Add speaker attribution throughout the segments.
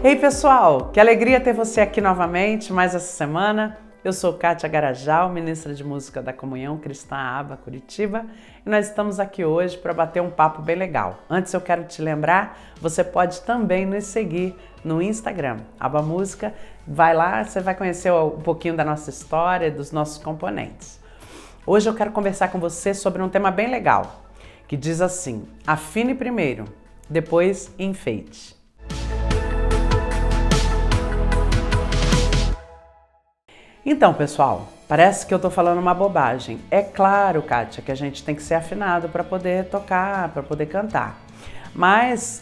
Speaker 1: Ei pessoal, que alegria ter você aqui novamente, mais essa semana. Eu sou Kátia Garajal, ministra de música da Comunhão Cristã Aba Curitiba, e nós estamos aqui hoje para bater um papo bem legal. Antes eu quero te lembrar, você pode também nos seguir no Instagram, Aba Música. Vai lá, você vai conhecer um pouquinho da nossa história, dos nossos componentes. Hoje eu quero conversar com você sobre um tema bem legal, que diz assim: afine primeiro, depois enfeite. Então, pessoal, parece que eu tô falando uma bobagem. É claro, Kátia, que a gente tem que ser afinado para poder tocar, para poder cantar. Mas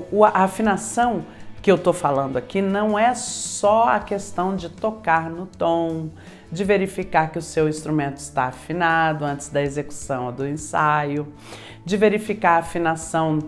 Speaker 1: a afinação que eu tô falando aqui não é só a questão de tocar no tom, de verificar que o seu instrumento está afinado antes da execução do ensaio, de verificar a afinação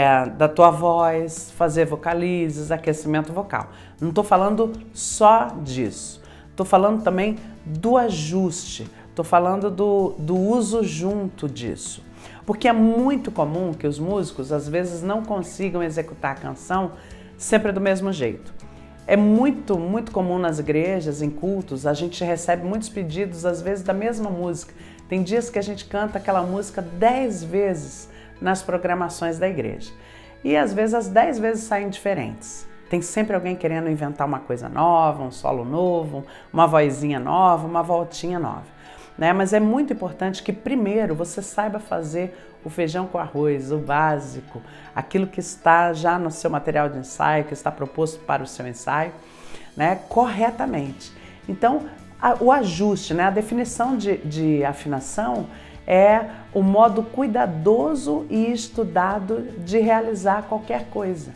Speaker 1: da tua voz, fazer vocalizes, aquecimento vocal. Não tô falando só disso. Estou falando também do ajuste, estou falando do uso junto disso. Porque é muito comum que os músicos às vezes não consigam executar a canção sempre do mesmo jeito. É muito comum nas igrejas, em cultos, a gente recebe muitos pedidos às vezes da mesma música. Tem dias que a gente canta aquela música 10 vezes nas programações da igreja. E às vezes as 10 vezes saem diferentes. Tem sempre alguém querendo inventar uma coisa nova, um solo novo, uma vozinha nova, uma voltinha nova, né? Mas é muito importante que primeiro você saiba fazer o feijão com arroz, o básico, aquilo que está já no seu material de ensaio, que está proposto para o seu ensaio, né? Corretamente. Então, o ajuste, né? A definição de afinação é o modo cuidadoso e estudado de realizar qualquer coisa.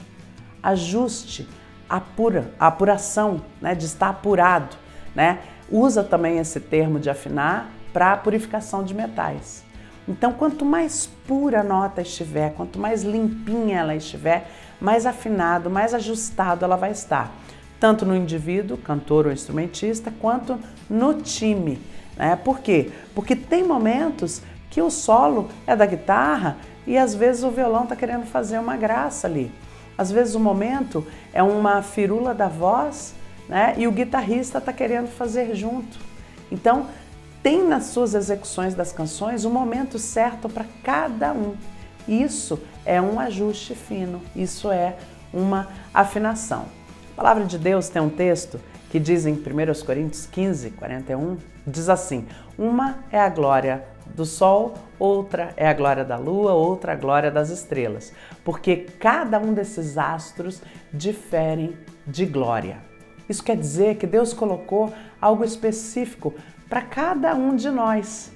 Speaker 1: Ajuste, a apuração, né, de estar apurado, né? Usa também esse termo de afinar para a purificação de metais. Então, quanto mais pura a nota estiver, quanto mais limpinha ela estiver, mais afinado, mais ajustado ela vai estar. Tanto no indivíduo, cantor ou instrumentista, quanto no time, né? Por quê? Porque tem momentos que o solo é da guitarra e às vezes o violão está querendo fazer uma graça ali. Às vezes o momento é uma firula da voz, né? E o guitarrista está querendo fazer junto. Então, tem nas suas execuções das canções o momento certo para cada um. Isso é um ajuste fino, isso é uma afinação. A palavra de Deus tem um texto que diz em 1 Coríntios 15, 41, diz assim: uma é a glória do sol, outra é a glória da lua, outra a glória das estrelas, porque cada um desses astros diferem de glória. Isso quer dizer que Deus colocou algo específico para cada um de nós,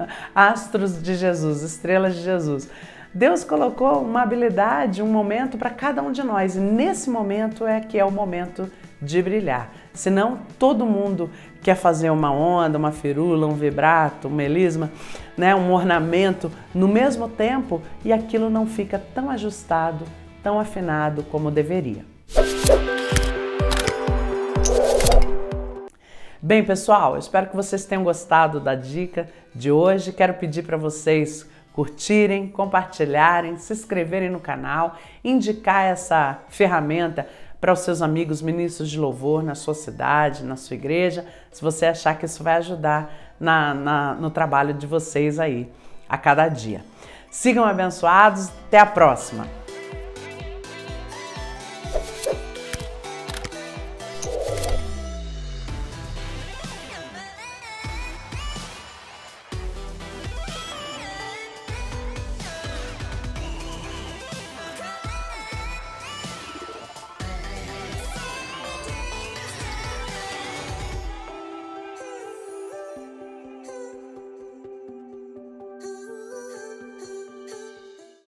Speaker 1: astros de Jesus, estrelas de Jesus. Deus colocou uma habilidade, um momento para cada um de nós, e nesse momento é que é o momento de brilhar. Senão todo mundo quer fazer uma onda, uma firula, um vibrato, um melisma, né, um ornamento no mesmo tempo e aquilo não fica tão ajustado, tão afinado como deveria. Bem, pessoal, eu espero que vocês tenham gostado da dica de hoje. Quero pedir para vocês curtirem, compartilharem, se inscreverem no canal, indicar essa ferramenta para os seus amigos ministros de louvor na sua cidade, na sua igreja, se você achar que isso vai ajudar no trabalho de vocês aí a cada dia. Sigam abençoados, até a próxima!